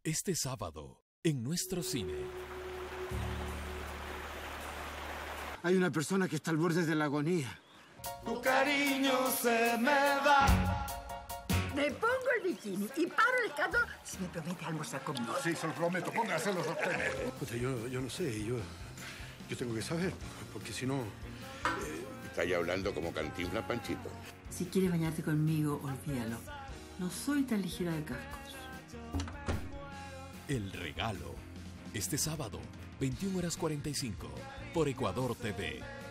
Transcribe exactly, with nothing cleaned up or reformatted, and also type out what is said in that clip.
Este sábado, en nuestro cine. Hay una persona que está al borde de la agonía. Tu cariño se me va. Me pongo el bikini y paro el escándalo si me promete almorzar conmigo. Sí, se lo prometo. Póngase los sostenes. Puta, yo, yo no sé, yo, yo tengo que saber, porque si no... Eh, está ya hablando como Cantinflas, Panchito. Si quieres bañarte conmigo, olvídalo. No soy tan ligera de cascos. El regalo. Este sábado, veintiuna horas cuarenta y cinco, por Ecuador T V.